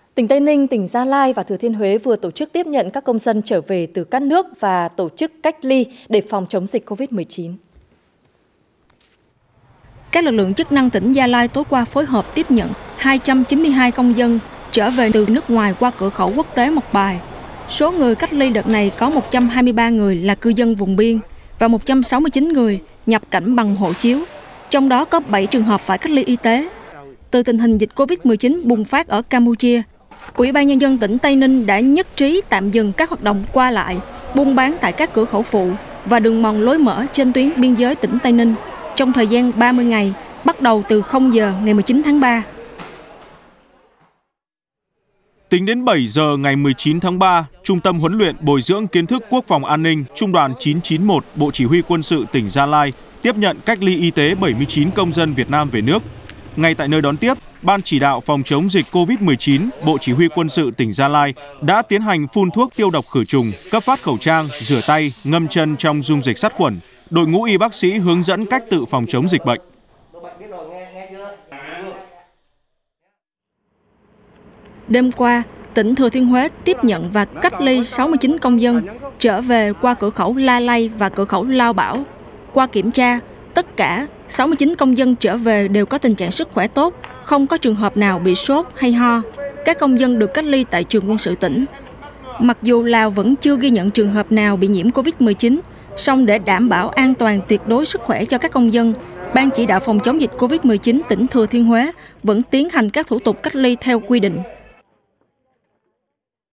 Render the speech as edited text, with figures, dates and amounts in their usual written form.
Tỉnh Tây Ninh, tỉnh Gia Lai và Thừa Thiên Huế vừa tổ chức tiếp nhận các công dân trở về từ các nước và tổ chức cách ly để phòng chống dịch COVID-19. Các lực lượng chức năng tỉnh Gia Lai tối qua phối hợp tiếp nhận 292 công dân trở về từ nước ngoài qua cửa khẩu quốc tế Mộc Bài. Số người cách ly đợt này có 123 người là cư dân vùng biên và 169 người nhập cảnh bằng hộ chiếu, trong đó có 7 trường hợp phải cách ly y tế. Từ tình hình dịch COVID-19 bùng phát ở Campuchia, Ủy ban Nhân dân tỉnh Tây Ninh đã nhất trí tạm dừng các hoạt động qua lại, buôn bán tại các cửa khẩu phụ và đường mòn lối mở trên tuyến biên giới tỉnh Tây Ninh trong thời gian 30 ngày, bắt đầu từ 0 giờ ngày 19 tháng 3. Tính đến 7 giờ ngày 19 tháng 3, Trung tâm huấn luyện bồi dưỡng kiến thức quốc phòng an ninh Trung đoàn 991 Bộ Chỉ huy Quân sự tỉnh Gia Lai tiếp nhận cách ly y tế 79 công dân Việt Nam về nước. Ngay tại nơi đón tiếp, Ban chỉ đạo phòng chống dịch COVID-19 Bộ Chỉ huy Quân sự tỉnh Gia Lai đã tiến hành phun thuốc tiêu độc khử trùng, cấp phát khẩu trang, rửa tay, ngâm chân trong dung dịch sát khuẩn. Đội ngũ y bác sĩ hướng dẫn cách tự phòng chống dịch bệnh. Đêm qua, tỉnh Thừa Thiên Huế tiếp nhận và cách ly 69 công dân trở về qua cửa khẩu La Lây và cửa khẩu Lao Bảo. Qua kiểm tra, tất cả 69 công dân trở về đều có tình trạng sức khỏe tốt, không có trường hợp nào bị sốt hay ho. Các công dân được cách ly tại trường quân sự tỉnh. Mặc dù Lào vẫn chưa ghi nhận trường hợp nào bị nhiễm COVID-19, song để đảm bảo an toàn tuyệt đối sức khỏe cho các công dân, Ban chỉ đạo phòng chống dịch COVID-19 tỉnh Thừa Thiên Huế vẫn tiến hành các thủ tục cách ly theo quy định.